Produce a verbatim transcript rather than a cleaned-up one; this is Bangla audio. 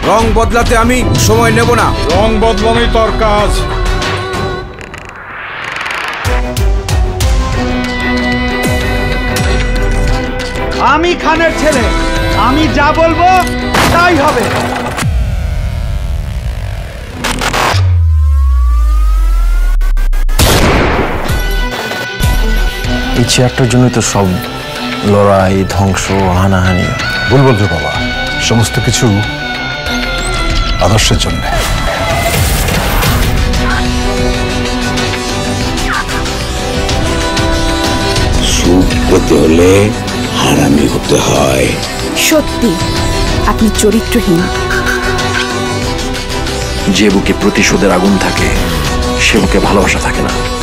রং বদলাতে আমি সময় নেব না। রং বদলানোই তোর কাজ। আমি খানের ছেলে, আমি যা বলবো তাই হবে। এই চেয়ারটার জন্যই তো সব লড়াই, ধ্বংস, হানাহানি। ভুল বলছো বাবা, সমস্ত কিছু আদর্শের জন্য। সুখ পেতে হলে হারামি হতে হয়। সত্যি আপনি চরিত্রহীন। যে বুকে প্রতিশোধের আগুন থাকে সে বুকে ভালোবাসা থাকে না।